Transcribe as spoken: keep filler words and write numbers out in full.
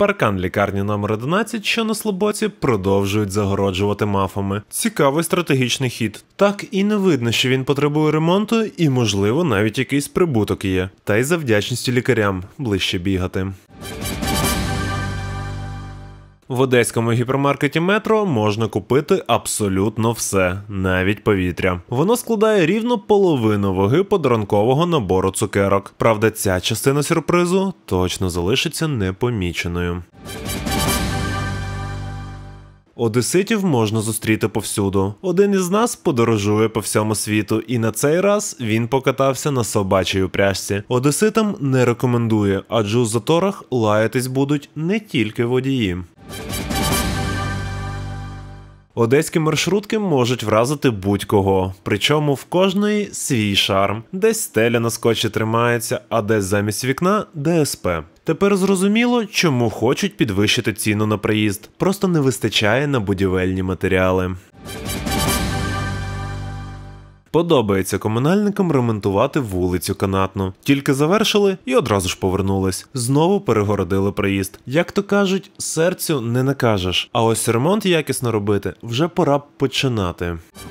Паркан лікарні номер одинадцять, що на Слободці, продовжують загороджувати мафами. Цікавий стратегічний хід. Так і не видно, що він потребує ремонту і, можливо, навіть якийсь прибуток є. Та й за вдячністю лікарям ближче бігати. В одеському гіпермаркеті Метро можна купити абсолютно все, навіть повітря. Воно складає рівно половину ваги подарункового набору цукерок. Правда, ця частина сюрпризу точно залишиться непоміченою. Одеситів можна зустріти повсюду. Один із нас подорожує по всьому світу, і на цей раз він покатався на собачій упряжці. Одеситам не рекомендує, адже у заторах лаятись будуть не тільки водії. Одеські маршрутки можуть вразити будь-кого, причому в кожної свій шарм. Десь стеля на скотчі тримається, а десь замість вікна – де ес пе. Тепер зрозуміло, чому хочуть підвищити ціну на проїзд. Просто не вистачає на будівельні матеріали. Подобається комунальникам ремонтувати вулицю Канатну. Тільки завершили і одразу ж повернулись. Знову перегородили проїзд. Як то кажуть, серцю не накажеш. А ось ремонт якісно робити вже пора починати.